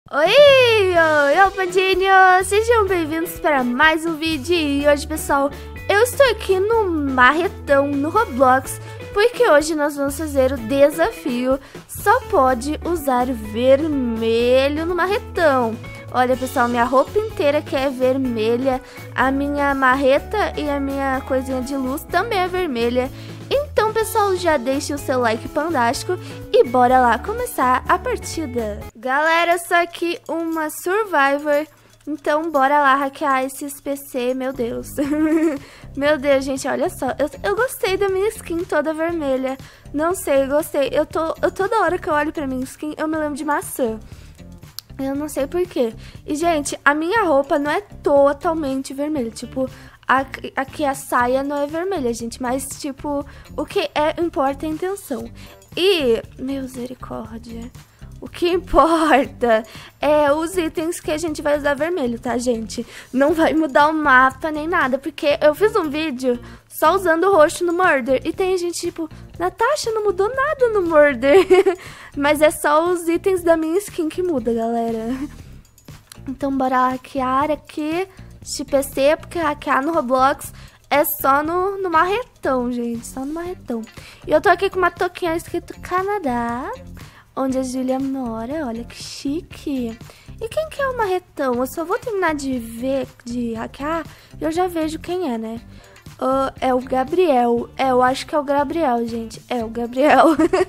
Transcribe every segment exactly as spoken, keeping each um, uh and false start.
Oi, oi, oi, Pandinho! Sejam bem-vindos para mais um vídeo. E hoje, pessoal, eu estou aqui no Marretão, no Roblox, porque hoje nós vamos fazer o desafio Só pode usar vermelho no Marretão. Olha, pessoal, minha roupa inteira que é vermelha, a minha marreta e a minha coisinha de luz também é vermelha. Então, pessoal, já deixe o seu like fantástico e bora lá começar a partida. Galera, só aqui uma Survivor, então bora lá hackear esses P C, meu Deus. Meu Deus, gente, olha só, eu, eu gostei da minha skin toda vermelha. Não sei, eu gostei, eu tô, eu, toda hora que eu olho pra minha skin, eu me lembro de maçã. Eu não sei porquê. E, gente, a minha roupa não é totalmente vermelha, tipo... Aqui a saia não é vermelha, gente, mas, tipo, o que é, importa é a intenção. E, misericórdia, o que importa é os itens que a gente vai usar vermelho, tá, gente? Não vai mudar o mapa nem nada, porque eu fiz um vídeo só usando o roxo no Murder. E tem gente, tipo, Natasha, não mudou nada no Murder. Mas é só os itens da minha skin que muda, galera. Então, bora hackear aqui... de P C, porque hackear no Roblox é só no, no Marretão, gente, só no Marretão. E eu tô aqui com uma touquinha escrito Canadá, onde a Júlia mora, olha que chique. E quem que é o Marretão? Eu só vou terminar de ver, de hackear, e eu já vejo quem é, né? Uh, é o Gabriel, é, eu acho que é o Gabriel, gente, é o Gabriel.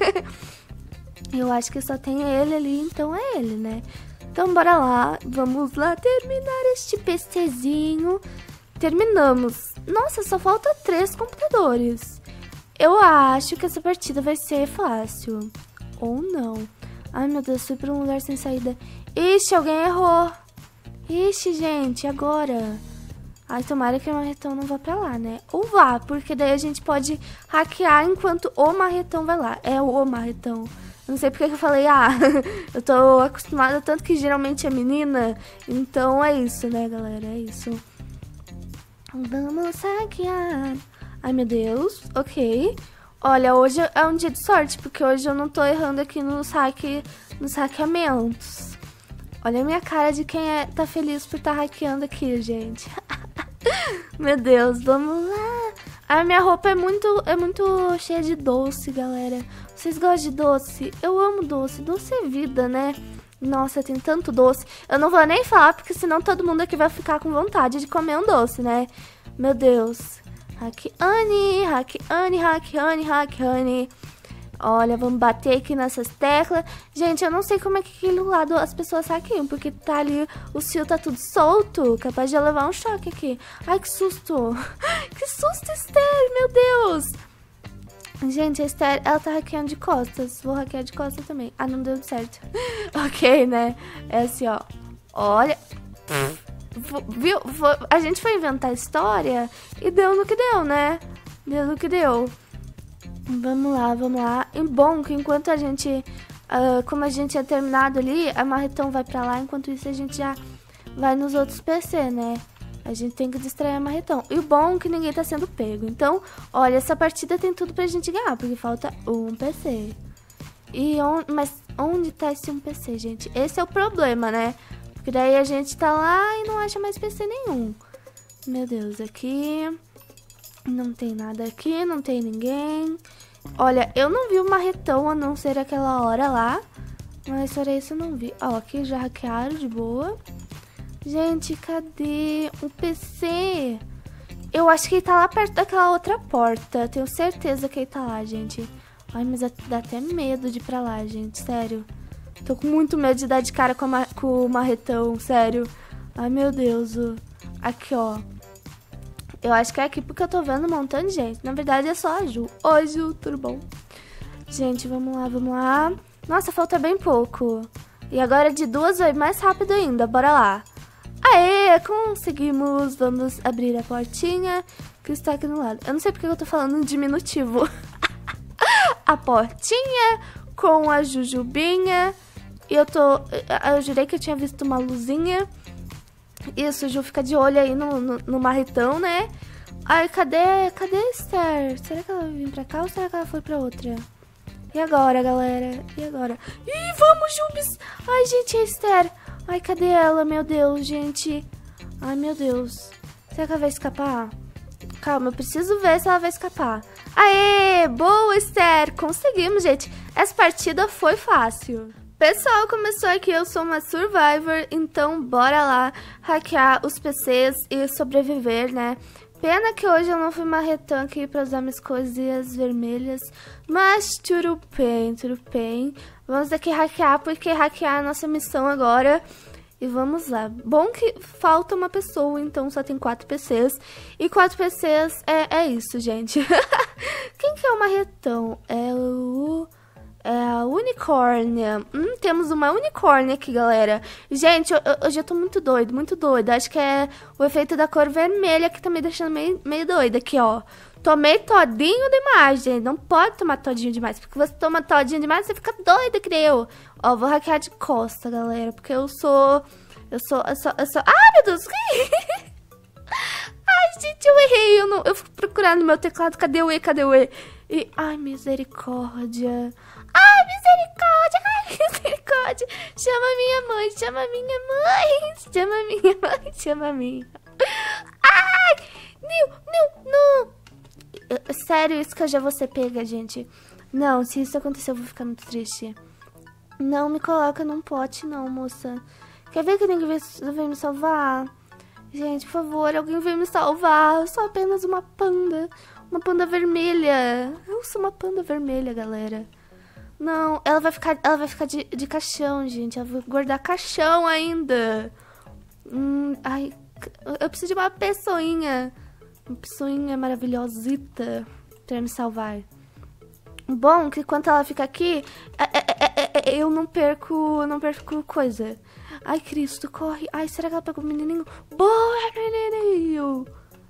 Eu acho que só tem ele ali, então é ele, né? Então, bora lá. Vamos lá terminar este PCzinho. Terminamos. Nossa, só falta três computadores. Eu acho que essa partida vai ser fácil. Ou não. Ai, meu Deus, fui pra um lugar sem saída. Ixi, alguém errou. Ixi, gente, agora? Ai, tomara que o Marretão não vá pra lá, né? Ou vá, porque daí a gente pode hackear enquanto o Marretão vai lá. É o Marretão. Não sei porque que eu falei, ah, eu tô acostumada tanto que geralmente é menina. Então é isso, né, galera? É isso. Vamos hackear. Ai, meu Deus. Ok. Olha, hoje é um dia de sorte, porque hoje eu não tô errando aqui nos, hack, nos hackeamentos. Olha a minha cara de quem é, tá feliz por estar tá hackeando aqui, gente. Meu Deus, vamos lá. A minha roupa é muito, é muito cheia de doce, galera. Vocês gostam de doce? Eu amo doce. Doce é vida, né? Nossa, tem tanto doce. Eu não vou nem falar, porque senão todo mundo aqui vai ficar com vontade de comer um doce, né? Meu Deus. Hackeane, hackeane, hackeane, hackeane. Olha, vamos bater aqui nessas teclas. Gente, eu não sei como é que aquele lado as pessoas hackeiam, porque tá ali, o fio tá tudo solto. Capaz de eu levar um choque aqui. Ai, que susto. Que susto, Esther, meu Deus. Gente, a Esther, ela tá hackeando de costas. Vou hackear de costas também. Ah, não deu certo. Ok, né? É assim, ó. Olha. Viu? A gente foi inventar a história e deu no que deu, né? Deu no que deu. Vamos lá, vamos lá. E bom que enquanto a gente... Uh, como a gente tinha terminado ali, a Marretão vai pra lá. Enquanto isso, a gente já vai nos outros P C, né? A gente tem que distrair a Marretão. E o bom é que ninguém tá sendo pego. Então, olha, essa partida tem tudo pra gente ganhar, porque falta um P C. E on... Mas onde tá esse um P C, gente? Esse é o problema, né? Porque daí a gente tá lá e não acha mais P C nenhum. Meu Deus, aqui... Não tem nada aqui, não tem ninguém. Olha, eu não vi o Marretão a não ser aquela hora lá. Mas fora isso eu não vi. Ó, aqui já hackearam de boa. Gente, cadê o P C? Eu acho que ele tá lá perto daquela outra porta. Tenho certeza que ele tá lá, gente. Ai, mas dá até medo de ir pra lá, gente. Sério. Tô com muito medo de dar de cara com, a, com o Marretão, sério. Ai, meu Deus. Aqui, ó. Eu acho que é aqui porque eu tô vendo um montão de gente. Na verdade é só a Ju. Oi, Ju, tudo bom? Gente, vamos lá, vamos lá. Nossa, falta bem pouco. E agora de duas vai mais rápido ainda. Bora lá. Aê, conseguimos. Vamos abrir a portinha que está aqui no lado. Eu não sei porque eu tô falando em diminutivo. A portinha com a Jujubinha. E eu tô... Eu jurei que eu tinha visto uma luzinha. Isso, Ju, fica de olho aí no, no, no Marretão, né? Ai, cadê, cadê a Esther? Será que ela vai vir pra cá ou será que ela foi pra outra? E agora, galera? E agora? Ih, vamos, Jubes! Ai, gente, a Esther. Ai, cadê ela? Meu Deus, gente. Ai, meu Deus. Será que ela vai escapar? Calma, eu preciso ver se ela vai escapar. Aê! Boa, Esther! Conseguimos, gente. Essa partida foi fácil. Pessoal, começou aqui, eu sou uma Survivor, então bora lá hackear os P Cs e sobreviver, né? Pena que hoje eu não fui marretão aqui pra usar minhas coisinhas vermelhas, mas tudo bem, tudo bem. Vamos aqui hackear, porque hackear é a nossa missão agora. E vamos lá. Bom que falta uma pessoa, então só tem quatro P Cs. E quatro P Cs é, é isso, gente. Quem que é o marretão? É o... É a unicórnia. Hum, temos uma unicórnia aqui, galera. Gente, eu, eu já tô muito doido, muito doida. Acho que é o efeito da cor vermelha que tá me deixando meio, meio doida aqui, ó. Tomei todinho demais, gente. Não pode tomar todinho demais, porque você toma todinho demais, você fica doida, que nem eu. Ó, vou hackear de costa, galera, porque eu sou... Eu sou... Eu sou... Eu sou... Ai, meu Deus! Ai, gente, eu errei. Eu, não, eu fico procurando no meu teclado. Cadê o E? Cadê o E? E... Ai, misericórdia. Ai, misericórdia. Ai, misericórdia. Chama minha mãe. Chama minha mãe. Chama minha mãe. Chama minha. Ai, não, não, não. Eu, sério, isso que eu já vou ser pega, gente. Não, se isso acontecer, eu vou ficar muito triste. Não me coloca num pote, não, moça. Quer ver que alguém vem me salvar? Gente, por favor, alguém vem me salvar. Eu sou apenas uma panda. Uma panda vermelha. Eu sou uma panda vermelha, galera. Não, ela vai ficar, ela vai ficar de, de caixão, gente. Ela vai guardar caixão ainda. Hum, ai, eu preciso de uma pessoinha. Uma pessoinha maravilhosita pra me salvar. Bom, que enquanto ela fica aqui, é, é, é, é, eu não perco, não perco coisa. Ai, Cristo, corre. Ai, será que ela pegou o menininho? Boa, menininho.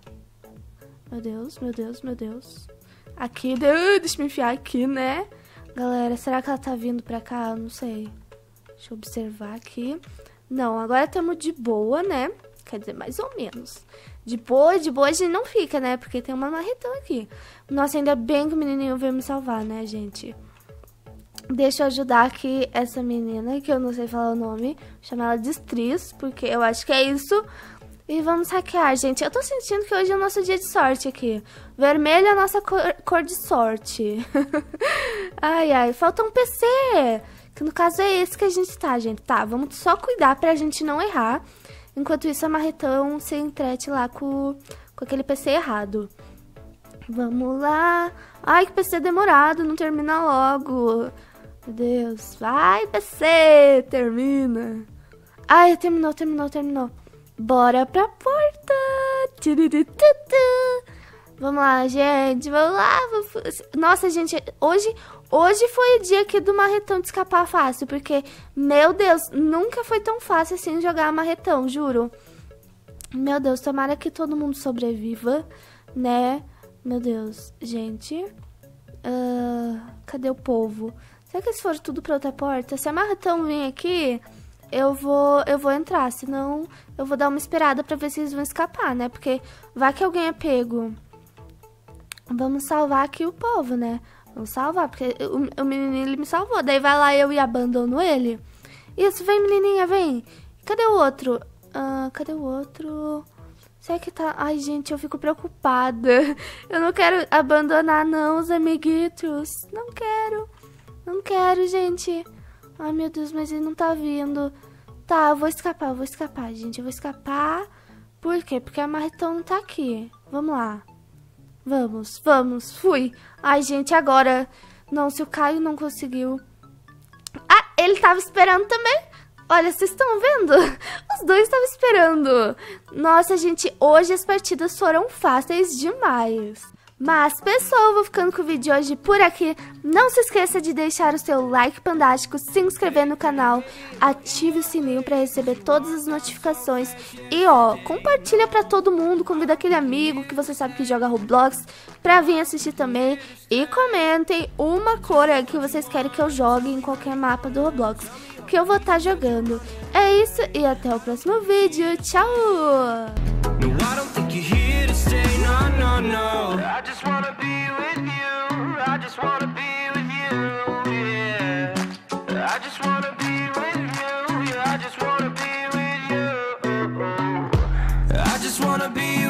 Meu Deus, meu Deus, meu Deus. Aqui, deixa eu me enfiar aqui, né? Galera, será que ela tá vindo pra cá? Eu não sei. Deixa eu observar aqui. Não, agora estamos de boa, né? Quer dizer, mais ou menos. De boa, de boa a gente não fica, né? Porque tem uma marretão aqui. Nossa, ainda bem que o menininho veio me salvar, né, gente? Deixa eu ajudar aqui essa menina, que eu não sei falar o nome. Chamar ela de Stris, porque eu acho que é isso. E vamos hackear, gente. Eu tô sentindo que hoje é o nosso dia de sorte aqui. Vermelho é a nossa cor, cor de sorte. Ai, ai. Falta um P C. Que no caso é esse que a gente tá, gente. Tá, vamos só cuidar pra gente não errar. Enquanto isso, a marretão se entrete lá com, com aquele P C errado. Vamos lá. Ai, que P C demorado. Não termina logo. Meu Deus. Vai, P C. Termina. Ai, terminou, terminou, terminou. Bora pra porta. Vamos lá, gente. Vamos lá. Nossa, gente. Hoje, hoje foi o dia aqui do marretão de escapar fácil. Porque, meu Deus, nunca foi tão fácil assim jogar marretão, juro. Meu Deus, tomara que todo mundo sobreviva, né? Meu Deus, gente. Uh, cadê o povo? Será que eles foram tudo pra outra porta? Se a marretão vir aqui... Eu vou, eu vou entrar, senão eu vou dar uma esperada pra ver se eles vão escapar, né? Porque vai que alguém é pego. Vamos salvar aqui o povo, né? Vamos salvar, porque o, o menininho ele me salvou. Daí vai lá eu e abandono ele. Isso, vem menininha, vem. Cadê o outro? Ah, cadê o outro? Será que tá... Ai, gente, eu fico preocupada. Eu não quero abandonar, não, os amiguitos. Não quero. Não quero, gente. Ai, meu Deus, mas ele não tá vindo. Tá, eu vou escapar, eu vou escapar, gente. Eu vou escapar. Por quê? Porque a marretão não tá aqui. Vamos lá. Vamos, vamos. Fui. Ai, gente, agora... Não, se o Caio não conseguiu... Ah, ele tava esperando também. Olha, vocês estão vendo? Os dois estavam esperando. Nossa, gente, hoje as partidas foram fáceis demais. Mas, pessoal, eu vou ficando com o vídeo de hoje por aqui. Não se esqueça de deixar o seu like fantástico, se inscrever no canal, ative o sininho para receber todas as notificações. E, ó, compartilha para todo mundo, convida aquele amigo que você sabe que joga Roblox para vir assistir também. E comentem uma cor aí que vocês querem que eu jogue em qualquer mapa do Roblox, que eu vou estar jogando. É isso e até o próximo vídeo. Tchau! No, I don't think you're here to stay, no, no, no. I just wanna be with you, I just wanna be with you, yeah. I just wanna be with you, yeah, I just wanna be I just wanna be